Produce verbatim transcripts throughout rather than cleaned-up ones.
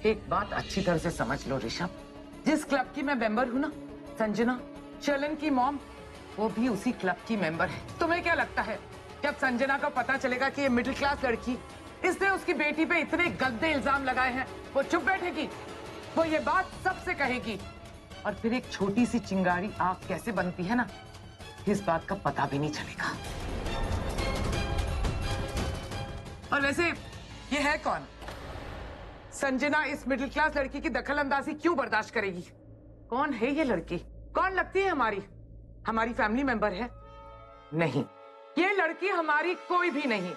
एक बात अच्छी तरह से समझ लो ऋषभ, जिस क्लब की मैं मेंबर हूँ ना, संजना, शर्लिन की मॉम, वो भी उसी क्लब की मेंबर है। तुम्हें क्या लगता है जब संजना को पता चलेगा कि ये मिडिल क्लास लड़की, इसने उसकी बेटी पे इतने गंदे इल्जाम लगाए हैं, वो चुप बैठेगी? वो ये बात सबसे कहेगी और फिर एक छोटी सी चिंगारी आग कैसे बनती है ना, इस बात का पता भी नहीं चलेगा। और वैसे ये है कौन? संजना इस मिडिल क्लास लड़की की दखल अंदाजी क्यों बर्दाश्त करेगी? कौन है ये लड़की? कौन लगती है हमारी? हमारी फैमिली मेंबर है? नहीं, ये लड़की हमारी कोई भी नहीं।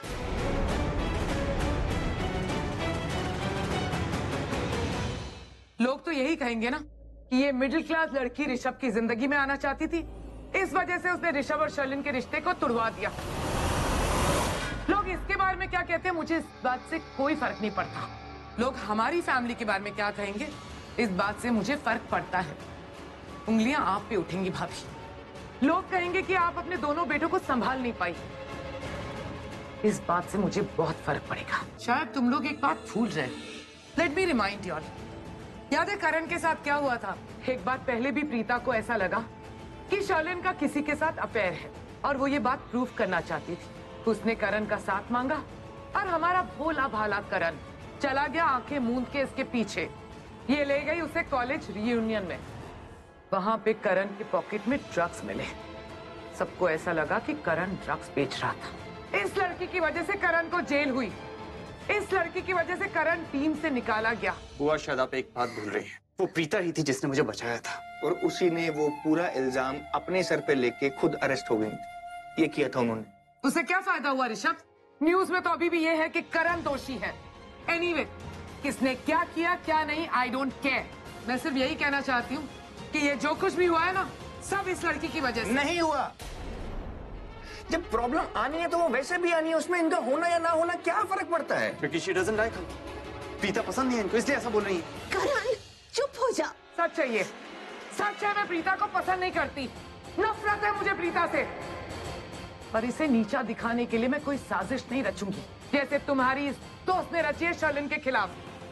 लोग तो यही कहेंगे ना कि ये मिडिल क्लास लड़की ऋषभ की जिंदगी में आना चाहती थी, इस वजह से उसने ऋषभ और शर्लिन के रिश्ते को तुड़वा दिया। लोग इसके बारे में क्या कहते हैं मुझे इस बात से कोई फर्क नहीं पड़ता। लोग हमारी फैमिली के बारे में क्या कहेंगे इस बात से मुझे फर्क पड़ता है। उंगलियां आप पे उठेंगी भाभी। लोग कहेंगे कि आप अपने दोनों बेटों को संभाल नहीं पाई, इस बात से मुझे बहुत फर्क पड़ेगा। शायद तुम लोग एक बात भूल रहे। Let me remind you all, याद है करण के साथ क्या हुआ था? एक बात पहले भी प्रीता को ऐसा लगा कि शर्लिन का किसी के साथ अफेयर है और वो ये बात प्रूव करना चाहती थी। उसने करण का साथ मांगा और हमारा भोला भाला करण चला गया आंखें मूंद के इसके पीछे। ये ले गई उसे कॉलेज रियूनियन में। वहां पे करण के पॉकेट में ड्रग्स मिले। सबको ऐसा लगा कि करण ड्रग्स बेच रहा था। इस लड़की की वजह से करण को जेल हुई। इस लड़की की वजह से करण टीम से निकाला गया। बुआ शायद आप एक बात भूल रही हैं। वो प्रीता ही थी जिसने मुझे बचाया था और उसी ने वो पूरा इल्जाम अपने सर पे लेके खुद अरेस्ट हो गई। ये किया था उन्होंने। उसे क्या फायदा हुआ ऋषभ? न्यूज में तो अभी भी ये है कि करण दोषी है। एनीवे, किसने क्या किया क्या नहीं, आई डोंट केयर। मैं सिर्फ यही कहना चाहती हूँ कि ये जो कुछ भी हुआ है ना, सब इस लड़की की वजह से। नहीं हुआ। जब प्रॉब्लम आनी है तो वो वैसे भी आनी है, उसमें इनका होना या ना होना क्या फर्क पड़ता है? क्योंकि she doesn't like him. Preeta पसंद नहीं है इनको, इसलिए ऐसा बोल रही है। करण चुप हो जा। सच है ये, सच है। मैं प्रीता को पसंद नहीं करती, नफरत है मुझे प्रीता से। पर इसे नीचा दिखाने के लिए मैं कोई साजिश नहीं रचूंगी, जैसे तुम्हारी इस दोस्त ने रची है शर्लिन के खिलाफ।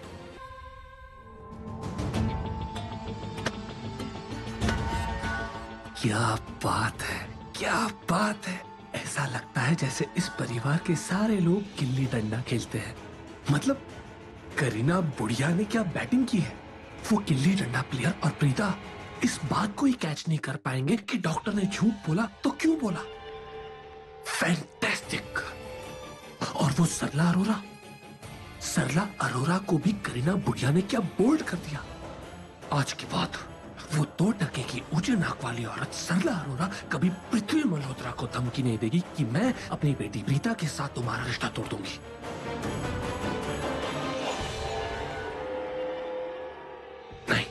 क्या बात है, क्या बात है। ऐसा लगता है जैसे इस परिवार के सारे लोग गिल्ली डंडा खेलते हैं। मतलब करीना बुढ़िया ने क्या बैटिंग की है। वो गिल्ली डंडा प्लेयर और प्रीता इस बात को ही कैच नहीं कर पाएंगे कि डॉक्टर ने झूठ बोला तो क्यों बोला। फैंटास्टिक। और वो सरला अरोरा, सरला अरोरा को भी करीना बुढ़िया ने क्या बोल्ड कर दिया। आज के बाद वो दो टके की ऊंचे नाक वाली औरत सरला अरोरा कभी पृथ्वी मल्होत्रा को धमकी नहीं देगी कि मैं अपनी बेटी प्रीता के साथ तुम्हारा रिश्ता तोड़ दूंगी। नहीं,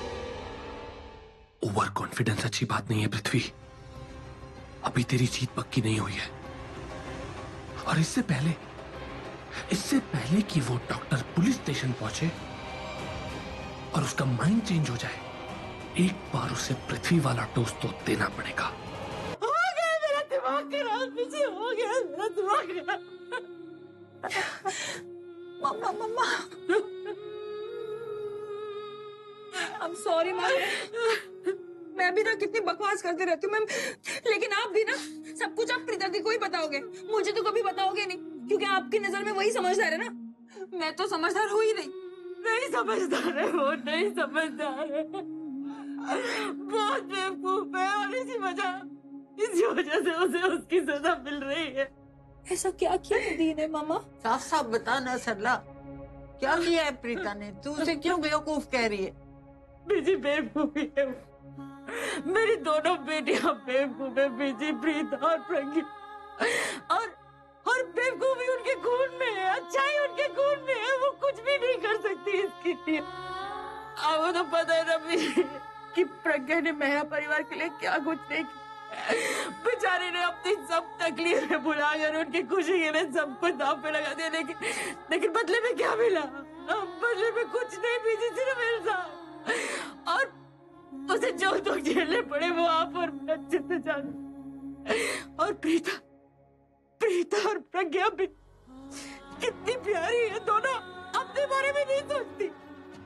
ओवर कॉन्फिडेंस अच्छी बात नहीं है पृथ्वी। अभी तेरी जीत पक्की नहीं हुई है। और इससे पहले इससे पहले कि वो डॉक्टर पुलिस स्टेशन पहुंचे और उसका माइंड चेंज हो जाए, एक बार उसे पृथ्वी वाला डोज तो देना पड़ेगा। हो गया मेरा दिमाग खराब, पीछे हो गया मेरा दिमाग खराब। मम्मा मम्मा आई एम सॉरी मैम। मैं भी ना कितनी बकवास करते रहती हूँ मैम, लेकिन आप भी ना सब कुछ आप प्रीता दी को ही बताओगे, मुझे तो कभी बताओगे नहीं, क्योंकि आपकी नजर में वही समझदार है ना। मैं तो समझदार हो ही नहीं। नहीं समझदार है वो, नहीं समझदार है, बहुत बेवकूफ है और इसी वजह इसी वजह से उसे उसकी सजा मिल रही है। ऐसा क्या किया दी ने मामा? साफ साफ बता ना सरला, क्या किया है प्रीता ने? तू उसे क्यों बेवकूफ कह रही है? बीजी बेवकूफी है, मेरी दोनों बेटियां बेवकूफ है बीजी, प्रीता और प्रज्ञा। और और बेवकूफी उनके खून में है, अच्छाई उनके खून में है, वो कुछ भी नहीं कर सकती इसके लिए। आपको तो पता है ना बीजी कि प्रज्ञा ने मेरा परिवार के लिए क्या कुछ नहीं किया। बेचारी ने अपनी सब तकलीफें भुलाकर उनकी खुशी के लिए सब कुछ दांव पे लगा दिया, लेकिन लेकिन बदले में क्या मिला? बदले में कुछ नहीं बीजी, सिर्फ इल्जाम। और उसे जो दुख झेलने पड़े वो आप और मैं अच्छे से जाने। और प्रीता प्रीता और प्रज्ञा भी कितनी प्यारी है, दोनों अपने बारे में नहीं सोचती,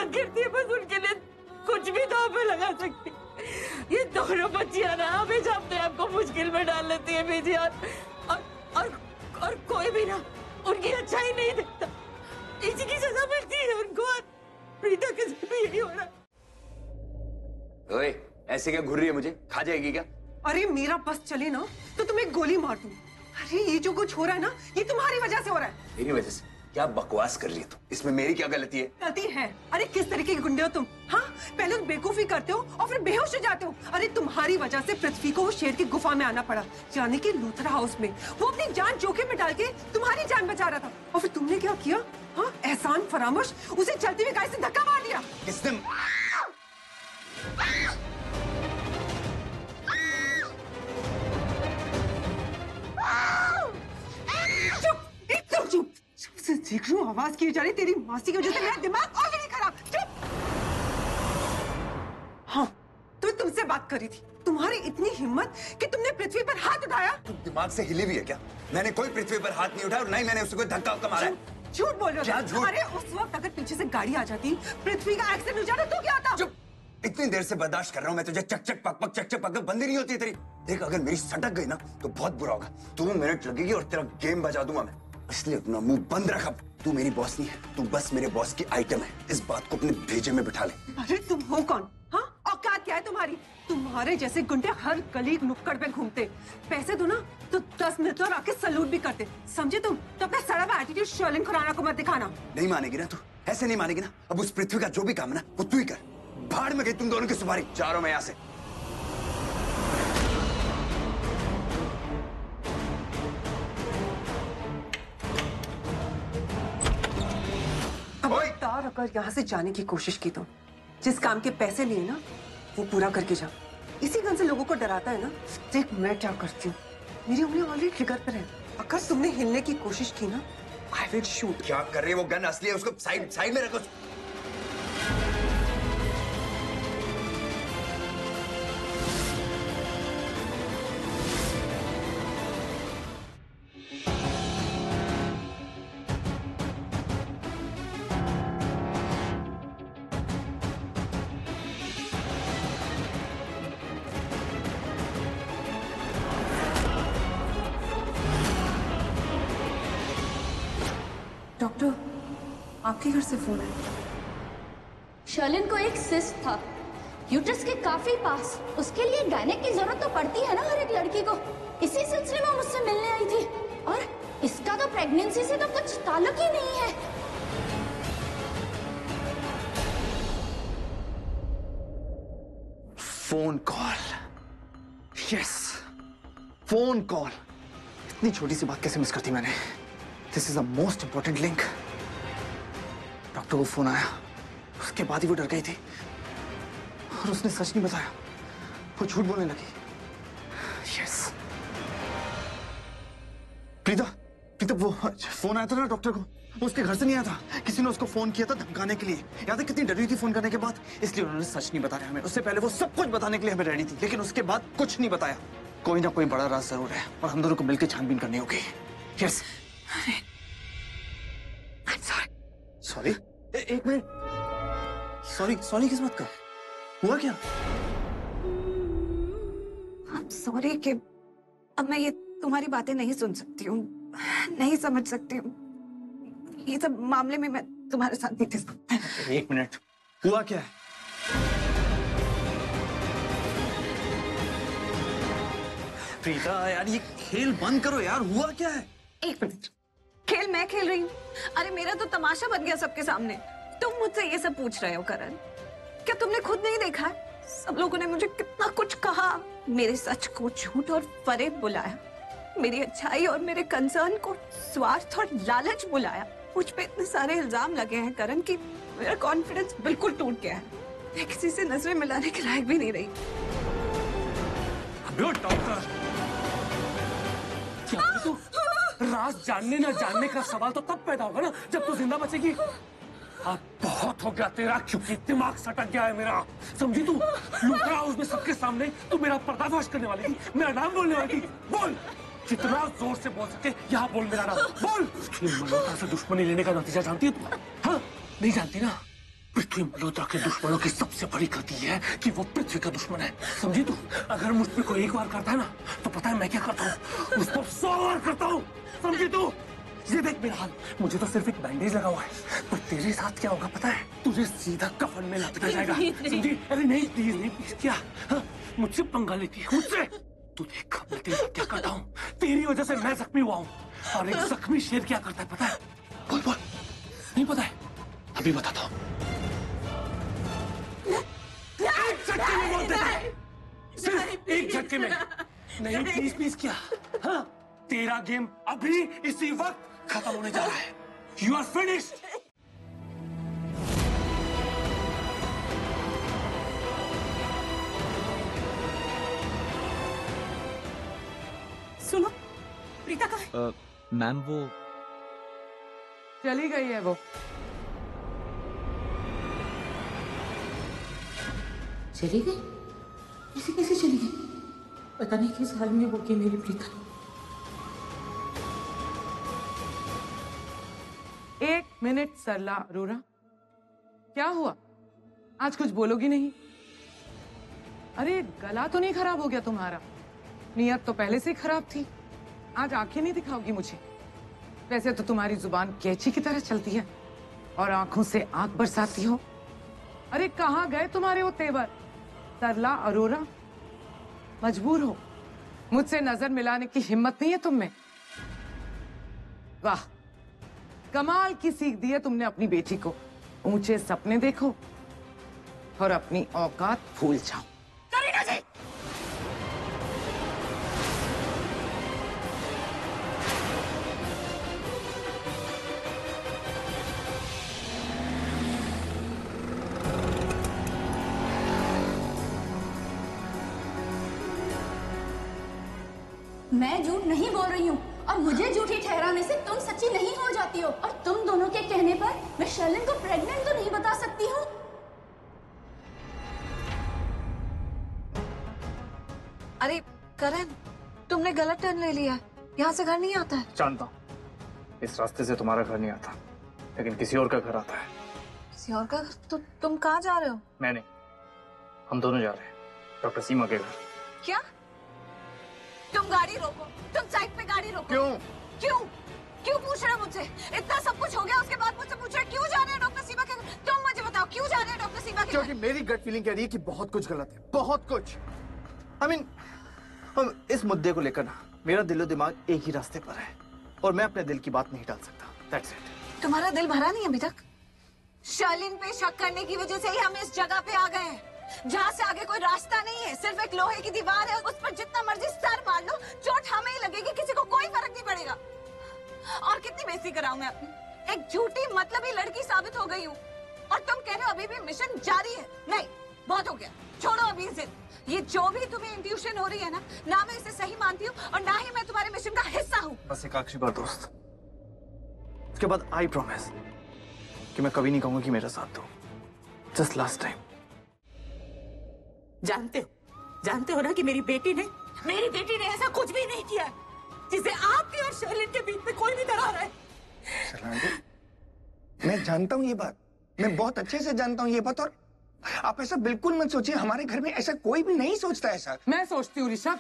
मदद करती है, बस उनके लिए कुछ भी दांव पे लगा सकती। ये दोनों बच्चियां ना हमेशा अपने आप को मुश्किल में डाल लेती है बीजी, और और और, और कोई भी ना उनकी अच्छाई नहीं देखता। इसी की सजा मिलती है उनको, और प्रीता के साथ भी यही हो रहा है। ओए, ऐसे क्या घूर रही है मुझे? खा जाएगी क्या? अरे मेरा बस चले ना तो तुम्हें गोली मार दूं। अरे ये जो कुछ हो रहा है ना, ये तुम्हारी वजह से हो रहा है। मेरी वजह से? क्या बकवास कर रही है तुम? इसमें मेरी क्या गलती है? गलती है? अरे किस तरीके के गुंडे हो तुम? हाँ, पहले तो बेवकूफी करते हो और फिर बेहोश हो जाते हो। अरे तुम्हारी वजह से पृथ्वी को शेर की गुफा में आना पड़ा, यानी कि लूथरा हाउस में। वो अपनी जान जोखिम में डाल के तुम्हारी जान बचा रहा था, और फिर तुमने क्या किया? हाँ, एहसान फरामोश उसे चलती हुई गाय से धक्का मार दिया। किसने? चुप, सबसे देख रही हूँ आवाज की जा रही, तेरी मासी की वजह से मेरा दिमाग ऑलरेडी खराब। चुप। हाँ, तो मैं तुमसे बात कर रही थी। तुम्हारी इतनी हिम्मत कि तुमने पृथ्वी पर हाथ उठाया। तुम दिमाग से हिली भी है क्या? मैंने कोई पृथ्वी पर हाथ नहीं उठाया, और नहीं मैंने उसे कोई धक्का वक्का मारा है। झूठ बोल रहे क्या झूठ? हो? अरे उस वक्त अगर पीछे से गाड़ी आ जाती, पृथ्वी का एक्सीडेंट हो जाता तो क्या होता? चुप। इतनी देर से बर्दाश्त कर रहा हूँ मैं तुझे, चक चक पक पक चक चक पक पक बंदी नहीं होती है तेरी। देख, अगर मेरी सटक गई ना तो बहुत बुरा होगा। दो मिनट लगेगी और तेरा गेम बजा दूंगा मैं, इसलिए अपना मुंह बंद रख। अब तू मेरी बॉस नहीं है, तू बस मेरे बॉस की आइटम है। इस बात को अपने भेजे में बिठा ले। अरे तुम हो कौन? हाँ, औकात क्या है तुम्हारी? तुम्हारे जैसे गुंडे हर गली नुक्कड़ पे घूमते, पैसे दो ना तो दस मिनट और आके सलूट भी करते, समझे तुम? तो अपना सड़ा हुआ एटीट्यूड शर्लिन खुराना को मत दिखाना। नहीं मानेगी ना तू? ऐसे नहीं मानेगी ना? अब उस पृथ्वी का जो भी काम है ना वो तू ही कर। भाड़ में गई तुम दोनों की सुपारी, चारों में यहाँ से। खबरदार अगर यहाँ से जाने की कोशिश की तो जिस काम के पैसे लिए ना वो पूरा करके जा। इसी गन से लोगों को डराता है ना। देख मैं क्या करती हूँ, मेरी उंगली ऑलरेडी ट्रिगर पर है। अगर तुमने हिलने की कोशिश की ना, आई विल शूट। क्या कर रही है? वो गन असली है, उसको साइड साइड में रखो। डॉक्टर, आपके घर से फोन है। शर्लिन को एक सिस्ट था यूट्रस के काफी पास। उसके लिए गायनेक की जरूरत तो पड़ती है ना हर एक लड़की को। इसी सिलसिले में मुझसे मिलने आई थी, और इसका तो प्रेगनेंसी से तो कुछ ताल्लुक ही नहीं है। Phone call, yes, phone call. इतनी छोटी सी बात कैसे मिस करती मैंने? This is the most important link. Doctor को फोन आया, उसके बाद ही वो डर गई थी, और उसने सच नहीं बताया, वो झूठ बोलने लगी। यस प्रीता, प्रीता वो फोन आया था ना डॉक्टर को, वो उसके घर से नहीं आया था, किसी ने उसको फोन किया था धमकाने के लिए। याद है कितनी डरी थी फोन करने के बाद? इसलिए उन्होंने सच नहीं बताया हमें। उससे पहले वो सब कुछ बताने के लिए हमें रेडी थी, लेकिन उसके बाद कुछ नहीं बताया। कोई ना कोई बड़ा राज जरूर है, और हम दोनों को मिलकर छानबीन करनी होगी। यस। सॉरी, एक मिनट। सॉरी, सॉरी किस बात का? हुआ क्या? सॉरी कि अब मैं ये तुम्हारी बातें नहीं सुन सकती हूँ, नहीं समझ सकती हूँ। ये सब मामले में मैं तुम्हारे साथ नहीं थी। एक मिनट, हुआ क्या है? प्रीता यार, ये खेल बंद करो यार, हुआ क्या है? एक मिनट, खेल मैं खेल रही हूँ? अरे मेरा तो तमाशा बन गया सबके सामने। तुम मुझसे ये सब पूछ रहे हो करण? क्या तुमने खुद नहीं देखा है? सब लोगों ने मुझे कितना कुछ कहा, मेरे सच को झूठ और फरेब बुलाया, मेरी अच्छाई और मेरे कंसर्न को स्वार्थ और लालच बुलाया। मुझ पे इतने सारे इल्जाम लगे हैं करण कि मेरा कॉन्फिडेंस बिल्कुल टूट गया है। मैं किसी से नजरें मिलाने के लायक भी नहीं रही। डॉक्टर, तू राज जानने ना जानने का सवाल तो तब पैदा होगा ना जब तू जिंदा बचेगी। अब बहुत हो गया तेरा, क्योंकि दिमाग सटक गया है मेरा, समझी तू? लूथरा हाउस में सबके सामने तू मेरा पर्दाफाश करने वाली थी, मेरा नाम बोलने वाली थी। बोल, जितना जोर से बोल सके यहाँ बोल मेरा नाम, बोल। मल्होत्रा से दुश्मनी लेने का नतीजा जानती है तू? हाँ, नहीं जानती ना? पृथ्वी मल्होत्रा के दुश्मनों की सबसे बड़ी गलती है कि वो पृथ्वी का दुश्मन है, समझी तू? अगर मुझ पे कोई एक बार करता है ना, तो पता है मैं क्या करता हूँ? उस पर सौ बार करता हूँ, समझी तू? ये देख मेरा हाल, मुझे तो सिर्फ एक बैंडेज लगा हुआ है, पर तेरे साथ क्या होगा पता है? तुझे सीधा कफन में लपेटा जाएगा, समझी? अरे नहीं प्लीज नहीं प्लीज, क्या हाँ? मुझसे पंगा लेती है, मुझसे? तू देख मैं तेरे साथ क्या करता हूँ, तेरी वजह से मैं जख्मी हुआ हूँ, और एक जख्मी शेर क्या करता है पता है? बोल बोल, नहीं पता है? अभी बताता हूँ। एक झटके में बोल देता है, सिर्फ एक झटके में। नहीं प्लीज प्लीज क्या? हाँ, तेरा गेम अभी इसी वक्त खत्म होने जा रहा है। You are finished. सुनो, प्रीता कहाँ है? मैम वो चली गई है वो। चली गई? ऐसे कैसे चली गई? पता नहीं किस हाल में वो की मेरी प्रीता। एक मिनट सरला अरोरा, क्या हुआ? आज कुछ बोलोगी नहीं? अरे गला तो नहीं खराब हो गया तुम्हारा? नीयत तो पहले से ही खराब थी। आज आंखें नहीं दिखाओगी मुझे? वैसे तो तुम्हारी जुबान कैंची की तरह चलती है और आंखों से आंख बरसाती हो। अरे कहाँ गए तुम्हारे वो तेवर? सरला अरोरा, मजबूर हो, मुझसे नजर मिलाने की हिम्मत नहीं है तुम में? वाह, कमाल की सीख दी है तुमने अपनी बेटी को। ऊंचे सपने देखो और अपनी औकात भूल जाओ। करीना जी! मैं झूठ नहीं बोल रही हूँ और मुझे झूठी ठहराने से तुम सच्ची नहीं हो जाती हो। और तुम दोनों के कहने पर मैं शर्लिन को प्रेग्नेंट तो नहीं बता सकती हूँ। अरे करण, तुमने गलत टर्न ले लिया, यहाँ से घर नहीं आता है। जानता हूँ, इस रास्ते से तुम्हारा घर नहीं आता, लेकिन किसी और का घर आता है। किसी और का? तो तुम कहाँ जा रहे हो? मैं नहीं, हम दोनों जा रहे हैं डॉक्टर सीमा के घर। क्या? तुम गाड़ी रोको, तुम साइड पे गाड़ी रोको। क्यों? क्यों? क्यों पूछ रहे हो मुझसे? इतना सब कुछ हो गया उसके बाद मुझसे पूछ रहे क्यों जा रहे हैं डॉक्टर सीमा के घर? तुम मुझे बताओ क्यों जा रहे हैं डॉक्टर सीमा के घर? क्योंकि मेरी गट फीलिंग कह रही है कि बहुत कुछ गलत है, बहुत कुछ। आई मीन, हम इस मुद्दे को लेकर ना, मेरा दिलो दिमाग एक ही रास्ते पर है और मैं अपने दिल की बात नहीं टाल सकता। That's it. तुम्हारा दिल भरा नहीं अभी तक? शर्लिन पे शक करने की वजह से ही हम इस जगह पे आ गए हैं, जहाँ से आगे कोई रास्ता नहीं है, सिर्फ एक लोहे की दीवार है, उस पर जितना मर्जी सर मार लो, चोट हमें ही लगेगी, किसी को कोई फर्क नहीं पड़ेगा। और कितनी बेइज्जती कराऊं मैं अपनी? एक झूठी मतलबी लड़की साबित हो गई हूँ और तुम कह रहे हो अभी भी मिशन जारी है? नहीं, बहुत हो गया, छोड़ो अभी जिद। ये जो भी तुम्हें इंट्यूशन हो रही है ना, ना मैं इसे सही मानती हूँ और ना ही मैं तुम्हारे मिशन का हिस्सा हूँ। बस एक आखिरी बात दोस्त, उसके बाद आई प्रॉमिस कि मैं कभी नहीं कहूंगा कि मेरा साथ दो। Just last time. जानते हो, जानते हो ना कि मेरी बेटी ने मेरी बेटी ने ऐसा कुछ भी नहीं किया जिसे आपकी और शर्लिन के बीच में कोई भी दरार है। मैं जानता हूँ ये बात, मैं बहुत अच्छे से जानता हूँ ये बात, और आप ऐसा बिल्कुल मत सोचिए। हमारे घर में ऐसा कोई भी नहीं सोचता ऐसा। मैं सोचती हूँ ऋषभ,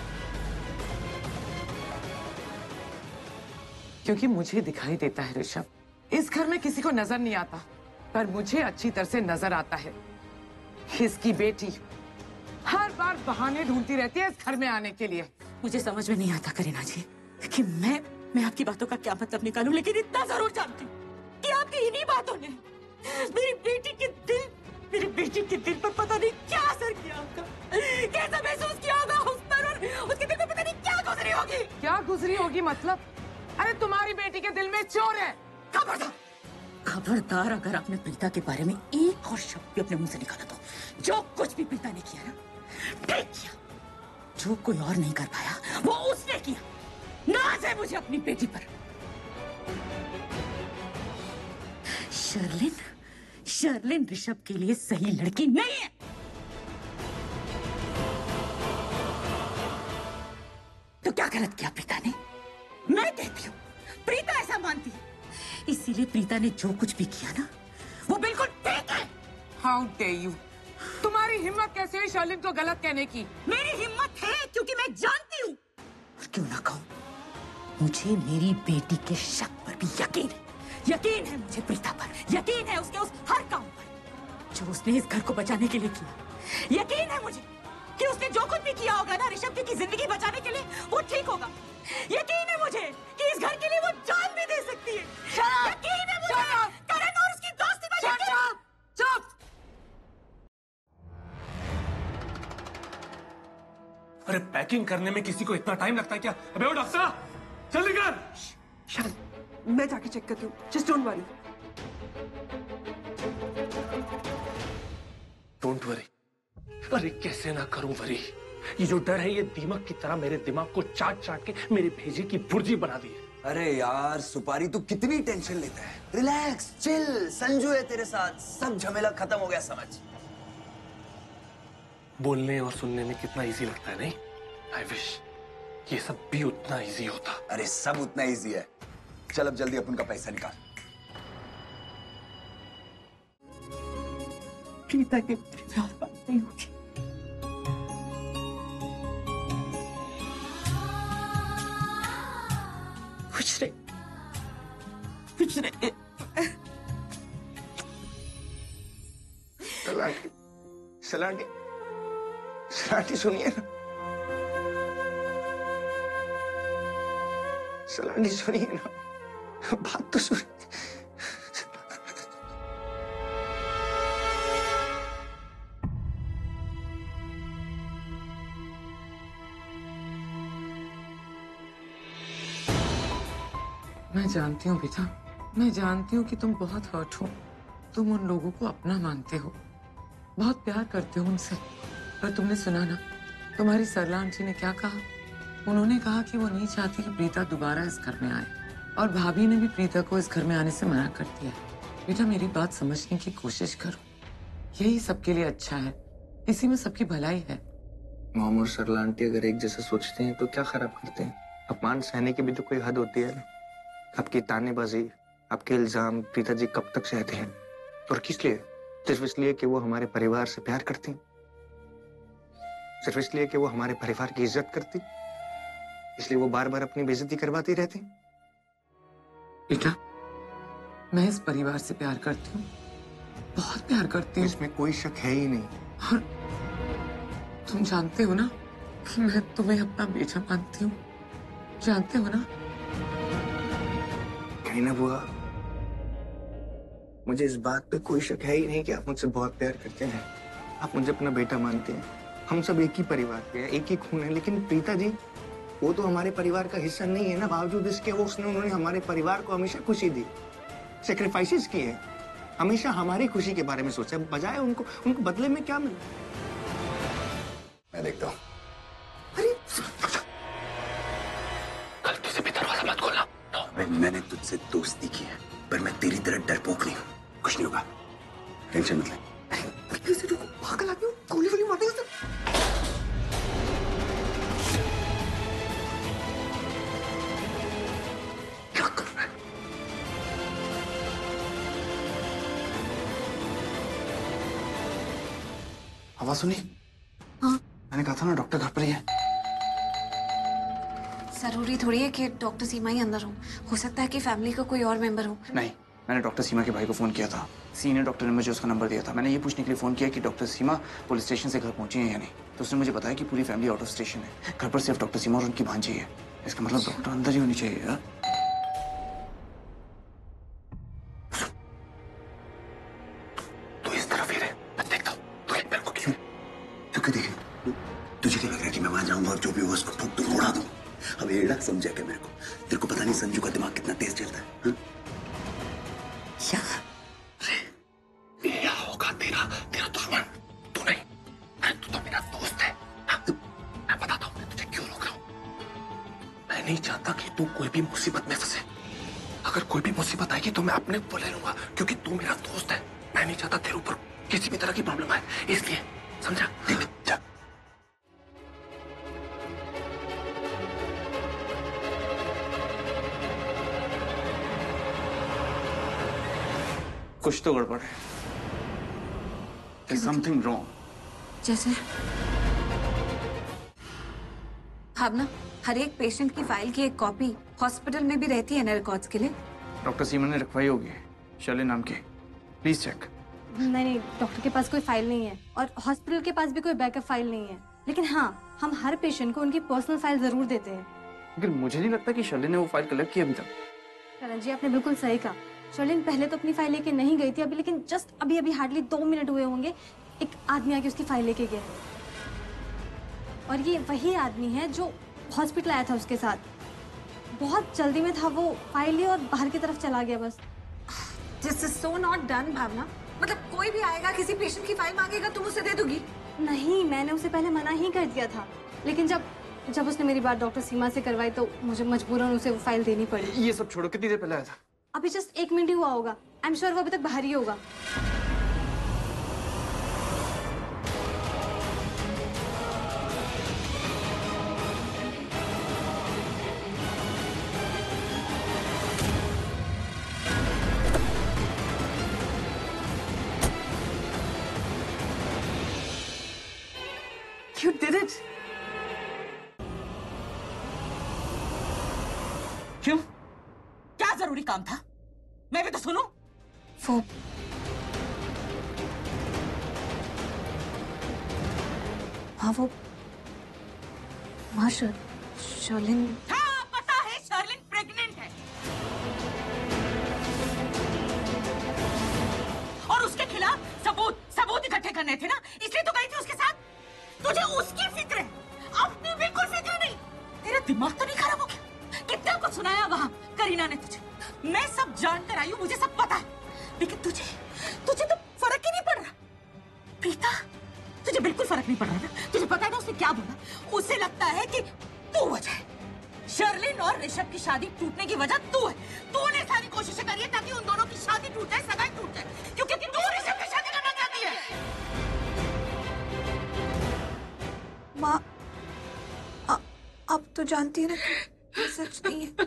क्योंकि मुझे दिखाई देता है ऋषभ, इस घर में किसी को नजर नहीं आता, पर मुझे अच्छी तरह से नजर आता है। इसकी बेटी हर बार बहाने ढूंढती रहती है इस घर में आने के लिए। मुझे समझ में नहीं आता करीना जी कि मैं मैं आपकी बातों का क्या मतलब निकालूं, लेकिन इतना जरूर जानती हूँ कि आपकी इन्हीं बातों ने मेरी बेटी के दिल मेरी बेटी के दिल पर पता नहीं क्या असर किया होगा, कैसा महसूस किया होगा उस पर, और उसके दिल पर पता नहीं क्या गुजरी होगी। क्या गुजरी होगी मतलब? अरे तुम्हारी बेटी के दिल में चोर है। खबरदार, खबरदार, अगर आपने प्रीता के बारे में एक और शब्द भी अपने मुंह से निकाला तो जो कुछ भी प्रीता ने किया ना, ठीक किया। जो कोई और नहीं कर पाया वो उसने किया। नाज है मुझे अपनी बेटी पर। शर्लिन शर्लिन ऋषभ के लिए सही लड़की नहीं है। तो क्या गलत किया प्रीता ने? मैं कहती हूँ प्रीता ऐसा मानती है, इसीलिए प्रीता ने जो कुछ भी किया ना वो बिल्कुल ठीक है। हाउ डे यू, तुम्हारी हिम्मत कैसे है शर्लिन को गलत कहने की? मेरी हिम्मत है क्योंकि मैं जानती हूँ। क्यों ना कहूँ, मुझे मेरी बेटी के शक पर भी यकीन है। यकीन है मुझे प्रीता पर, यकीन है उसके उस हर काम पर जो उसने इस घर को बचाने के लिए किया। यकीन है मुझे कि उसने जो कुछ भी किया होगा ना ऋषभ की जिंदगी बचाने के लिए, वो ठीक होगा। यकीन है मुझे कि इस घर के लिए वो जान भी दे सकती है। यकीन है मुझे करण और उसकी दोस्ती में यकीन। चुप! अरे पैकिंग करने में किसी को इतना टाइम लगता है क्या? अबे ओ डॉक्टर, जल्दी कर। शरण, मैं जाके चेक करती हूँ, just don't worry. Don't worry. अरे कैसे ना करूं वरी? ये जो डर है ये दीमक की तरह मेरे दिमाग को चाट चाट के मेरे भेजे की भुर्जी बना दी है। अरे यार सुपारी, तू कितनी टेंशन लेता है? रिलैक्स, चिल, संजू है तेरे साथ, सब झमेला खत्म हो गया समझ। बोलने और सुनने में कितना इजी लगता है नहीं? आई विश ये सब भी उतना इजी होता। अरे सब उतना इजी है। चल अब जल्दी अपन का पैसा निकाल। प्रीता के प्यार बात नहीं होगी। कुछ नहीं, कुछ नहीं। सलाटी, सलाटी, सलाटी सुनिए ना, सलाटी सुनिए ना, बात तो सुनिए। मैं जानती हूँ बेटा, मैं जानती हूँ कि तुम बहुत हर्ट हो। तुम उन लोगों को अपना मानते हो, बहुत प्यार करते हो उनसे। पर तुमने सुना ना तुम्हारी सरला आंटी ने क्या कहा? उन्होंने कहा कि वो नहीं चाहती कि प्रीता दोबारा इस घर में आए, और भाभी ने भी प्रीता को इस घर में आने से मना कर दिया। बेटा मेरी बात समझने की कोशिश करो, यही सबके लिए अच्छा है, इसी में सबकी भलाई है। मॉम और सरला आंटी अगर एक जैसा सोचते हैं तो क्या खराब करते हैं? अपमान सहने की भी तो कोई हद होती है ना। आपकी तानेबाजी, आपके इल्जाम प्रीता जी कब तक सहते हैं? और किस लिए? सिर्फ इसलिए कि वो हमारे परिवार से प्यार करती, सिर्फ इसलिए कि वो हमारे परिवार की इज्जत करती, इसलिए वो बार बार अपनी बेइज्जती करवाती रहती। बेटा मैं इस परिवार से प्यार करती हूँ, बहुत प्यार करती हूँ। इसमें कोई शक है ही नहीं। और तुम जानते हो ना कि मैं तुम्हें अपना बेटा मानती हूँ, जानते हो ना? कहीं ना बुआ, मुझे इस बात पे कोई शक है ही नहीं कि आप मुझसे बहुत प्यार करते हैं, आप मुझे अपना बेटा मानते हैं। हम सब एक ही परिवार के हैं, एक ही खून है। लेकिन प्रीता जी वो तो हमारे परिवार का हिस्सा नहीं है ना। बावजूद इसके वो उसने उन्होंने हमारे परिवार को हमेशा खुशी दी, सेक्रीफाइसेस किए, हमेशा हमारी खुशी के बारे में सोचा, बजाय उनको उनको बदले में क्या मिला। मैं देखता हूँ। अरे गलती से भी दरवाजा मत खोलना। अबे मैंने तुझसे दोस्ती की है, पर मैं तेरी तरह डरपोक नहीं हूँ। कुछ नहीं होगा, टेंशन मत ले। पागल आदमी, गोली वोली मार देगा। क्या कर रहा है? आवाज सुनी? हाँ मैंने कहा था ना डॉक्टर घर पर ही है। जरूरी थोड़ी है कि डॉक्टर सीमा ही अंदर हो हो सकता है कि फैमिली का कोई और मेंबर हो। नहीं, मैंने डॉक्टर सीमा के भाई को फोन किया था। सीनियर डॉक्टर ने मुझे उसका नंबर दिया था। मैंने ये पूछने के लिए फोन किया कि डॉक्टर सीमा पुलिस स्टेशन से घर पहुंची है या नहीं। तो उसने मुझे बताया कि पूरी फैमिली आउट ऑफ स्टेशन है, घर पर सिर्फ डॉक्टर सीमा और उनकी भांजी है। इसका मतलब डॉक्टर अंदर ही होनी चाहिए। यार तू इस तरफ ही रहे, मैं देखता हूँ। तू मेरे को क्यों क्यों देखे? तुझे क्या लग रहा है कि मैं वहां जाऊंगा और जो भी होगा उसको ठोक दूं, उड़ा दूं? अब ये एड़ा समझा क्या मेरे को? तेरे को पता नहीं संजू का दिमाग कितना तेज चलता है। हा? क्या ये होगा तेरा तेरा दुश्मन, तू नहीं। अरे तू तो मेरा दोस्त है। मैं बताता हूँ मैं तुझे क्यों रोक रहा हूँ। मैं नहीं चाहता कि तू कोई भी मुसीबत में फंसे। अगर कोई भी मुसीबत आएगी तो मैं अपने को ले लूंगा, क्योंकि तू मेरा दोस्त है। मैं नहीं चाहता तेरे ऊपर किसी भी तरह की प्रॉब्लम आए, इसलिए समझा? जा। कुछ तो गड़बड़ है। There's something wrong. जैसे भावना, हर एक पेशेंट की फाइल की एक कॉपी हॉस्पिटल में भी रहती है ना रिकॉर्ड्स के लिए। डॉक्टर सीमा ने रखवाई होगी शर्लिन नाम की। Please check. नहीं नहीं, डॉक्टर के पास कोई फाइल नहीं है और हॉस्पिटल के पास भी कोई बैकअप फाइल नहीं है। लेकिन हाँ, हम हर पेशेंट को उनकी पर्सनल फाइल जरूर देते हैं। लेकिन मुझे नहीं लगता कि शर्लिन ने वो फाइल कलेक्ट की अभी तक। करण जी, आपने बिल्कुल सही कहा। शर्लिन पहले तो अपनी फाइल लेके नहीं गई थी अभी, लेकिन जस्ट अभी अभी हार्डली दो मिनट हुए होंगे, एक आदमी आके उसकी फाइल लेके गया। और ये वही आदमी है जो हॉस्पिटल आया था उसके साथ। बहुत जल्दी में था वो, फाइल ली और बाहर की तरफ चला गया बस। This is so not done Bhavna. मतलब कोई भी आएगा किसी पेशेंट की फाइल मांगेगा, तुम उसे दे दोगी? नहीं, मैंने उसे पहले मना ही कर दिया था, लेकिन जब जब उसने मेरी बात डॉक्टर सीमा से करवाई तो मुझे मजबूरन उसे वो फाइल देनी पड़ी। ये सब छोड़ो, कितनी देर पहले आया था? अभी जस्ट एक मिनट ही हुआ होगा। आई एम श्योर वो अभी तक बाहर ही होगा। You did it. क्यों? क्या जरूरी काम था? मैं भी तो सुनूं। वो हाँ वो हाँ शर, शर्लिन। हाँ पता है, शर्लिन प्रेग्नेंट है और उसके खिलाफ सबूत सबूत इकट्ठे करने थे ना, इसलिए तो गई थी उसके साथ। तुझे उसकी फिक्र है, अपनी बिल्कुल फिक्र नहीं। तेरा दिमाग तो नहीं खराब हो गया? कितना कुछ सुनाया वहां करीना ने तुझे। मैं सब जानकर आई हूँ, मुझे सब पता है, लेकिन तुझे तुझे तो फर्क ही नहीं पड़ रहा। प्रीता, तुझे बिल्कुल फर्क नहीं पड़ रहा ना? तुझे पता है ना उसने क्या बोला? उसे लगता है कि तू वजह है। शर्लिन और ऋषभ की शादी टूटने की वजह तू है। तूने सारी कोशिशें करी है ताकि उन दोनों की शादी टूट जाए, सगाई टूट जाए, क्योंकि तू ऋषभ की शादी करना चाहती है। माँ, अब तो जानती है ना कि सच नहीं है।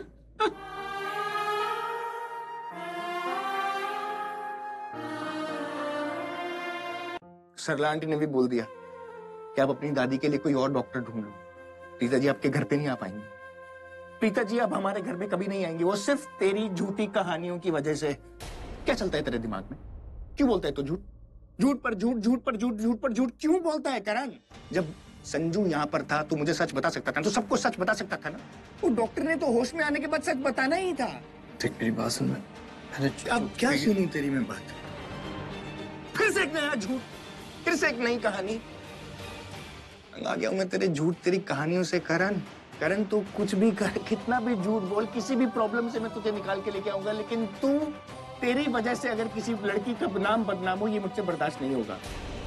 सरला आंटी ने भी बोल दिया कि आप अपनी दादी के लिए कोई और डॉक्टर ढूंढ लो। प्रीता जी आपके घर पे नहीं आ पाएंगे। प्रीता जी अब हमारे घर पे कभी नहीं आएंगे, वो सिर्फ तेरी झूठी कहानियों की वजह से। क्या चलता है तेरे दिमाग में? क्यों बोलता है तो झूठ? झूठ पर झूठ, झूठ पर झूठ, झूठ पर झूठ क्यों बोलता है करण? जब संजू यहाँ पर था तो मुझे सच बता सकता था, तो सबको सच बता सकता था ना। वो डॉक्टर ने तो होश में आने के बाद सच बताना ही था। देख मेरी बात सुन। मैं अब क्या सुनी तेरी मैं बात? फिर से एक नया झूठ, फिर से एक नई कहानी। आ गया हूं मैं तेरे झूठ तेरी कहानियों से करण। करण तू कुछ भी कर, कितना भी झूठ बोल, किसी भी प्रॉब्लम से मैं तुझे निकाल के लेके आऊंगा, लेकिन तू, तेरी वजह से अगर किसी लड़की का नाम बदनाम हो, ये मुझसे बर्दाश्त नहीं होगा।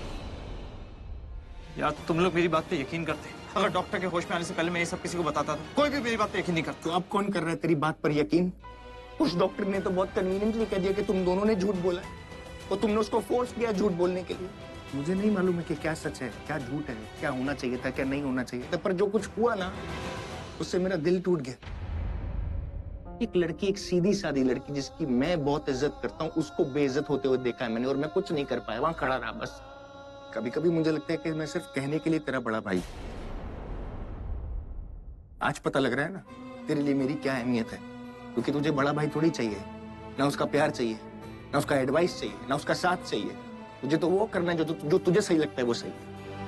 यार तुम लोग मेरी बात पे यकीन करते। अगर डॉक्टर के होश में आने से पहले मैं ये सब किसी को बताता था, कोई भी मेरी बात पे यकीन नहीं करता। तो अब कौन कर रहा है तेरी बात पर यकीन? उस डॉक्टर ने तो बहुत कन्वीनियंटली कह दिया कि तुम दोनों ने झूठ बोला और तुमने उसको फोर्स किया झूठ बोलने के लिए। मुझे नहीं मालूम है कि क्या सच है, क्या झूठ है, क्या होना चाहिए था, क्या नहीं होना चाहिए था, पर जो कुछ हुआ ना, उससे मेरा दिल टूट गया। एक लड़की, एक सीधी सादी लड़की जिसकी मैं बहुत इज्जत करता हूँ, उसको बेइज्जत होते हुए देखा है मैंने, और मैं कुछ नहीं कर पाया, वहां खड़ा रहा बस। कभी कभी मुझे लगता है कि मैं सिर्फ कहने के लिए तेरा बड़ा भाई। आज पता लग रहा है ना तेरे लिए मेरी क्या अहमियत है, क्योंकि तुझे बड़ा भाई थोड़ी चाहिए, ना उसका प्यार चाहिए, ना उसका एडवाइस चाहिए, ना उसका साथ चाहिए। तुझे तो वो करना है जो, जो तुझे सही लगता है वो सही।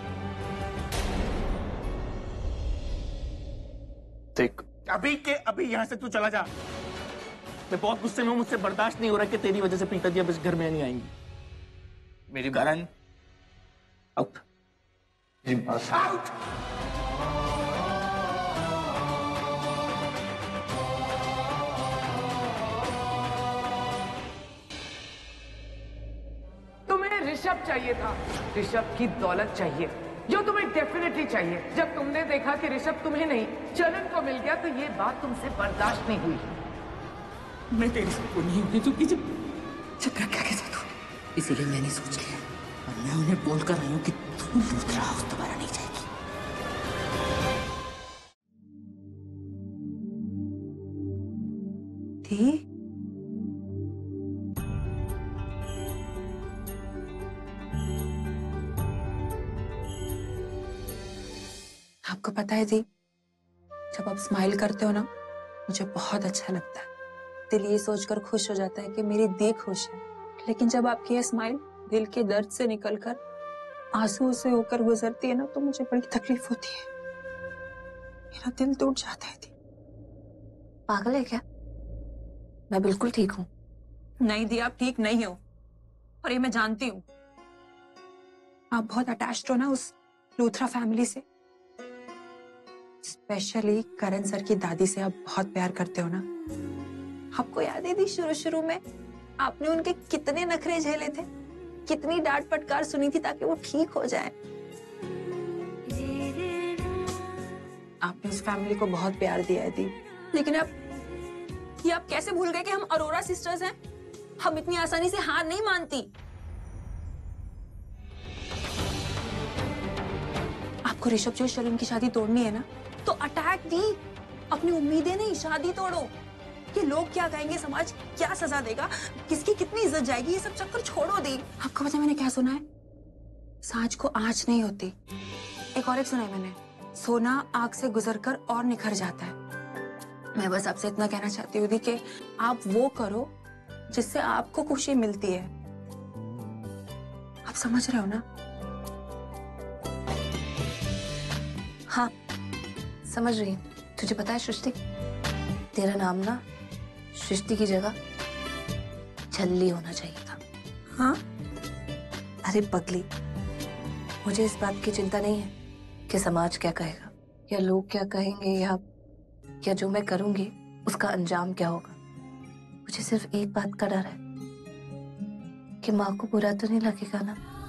देख अभी के अभी यहाँ से तू चला जा। मैं बहुत गुस्से में हूँ, मुझसे बर्दाश्त नहीं हो रहा कि तेरी वजह से प्रीता जी अब इस घर में नहीं आएंगी। मेरी करण आउट। आउट। तुम्हें ऋषभ चाहिए था, ऋषभ की दौलत चाहिए, जो तुम्हें डेफिनेटली चाहिए। जब तुमने देखा कि ऋषभ तुम्हें नहीं चलन को मिल गया, तो ये बात तुमसे बर्दाश्त नहीं हुई। मैं तेरे से को नहीं होने दूंगी जब जब रखा के साथ हो। इसीलिए मैंने सोच लिया और मैं उन्हें बोल कर आई हूँ कि तू लूथरा हाउस दोबारा नहीं जाएगी। थी आपको पता है दी, जब आप स्माइल करते हो ना मुझे बहुत अच्छा लगता है। दिल ये सोचकर खुश हो जाता है कि मेरी दी खुश है। लेकिन जब आपकी ये स्माइल दिल के दर्द से निकलकर आंसू से होकर गुजरती है ना तो मुझे बड़ी तकलीफ होती है। मेरा दिल टूट जाता है दी। पागल है क्या? मैं बिल्कुल ठीक हूँ। नहीं दी, आप ठीक नहीं हो और ये मैं जानती हूँ। आप बहुत अटैच्ड हो ना उस लूथरा फैमिली से, स्पेशली करण सर की दादी से आप बहुत प्यार करते हो ना। आपको याद है दी, शुरू शुरू में आपने उनके कितने नखरे झेले थे, कितनी डांट फटकार सुनी थी ताकि वो ठीक हो जाए। आपने उस फैमिली को बहुत प्यार दिया है दी, लेकिन अब ये आप कैसे भूल गए कि हम अरोरा सिस्टर्स हैं? हम इतनी आसानी से हार नहीं मानती। आपको ऋषभ जो शर्लिन की शादी तोड़नी है ना तो अटैक दी, अपनी उम्मीदें नहीं शादी तोड़ो। ये लोग क्या कहेंगे, समाज क्या सजा देगा, किसकी कितनी इज्जत जाएगी, ये सब चक्कर छोड़ो दी। आपको पता है मैंने क्या सुना है? सांच को आंच नहीं होती। एक और एक सुना है मैंने, सोना आग से गुजरकर और निखर जाता है। मैं बस आपसे इतना कहना चाहती हूँ दी कि आप वो करो जिससे आपको खुशी मिलती है। आप समझ रहे हो ना? हाँ समझ रही हूँ। तुझे पता है सृष्टि, तेरा नाम ना सृष्टि की जगह छल्ली होना चाहिए था। हाँ? अरे पगली, मुझे इस बात की चिंता नहीं है कि समाज क्या कहेगा या लोग क्या कहेंगे या या जो मैं करूंगी उसका अंजाम क्या होगा। मुझे सिर्फ एक बात का डर है कि माँ को बुरा तो नहीं लगेगा ना।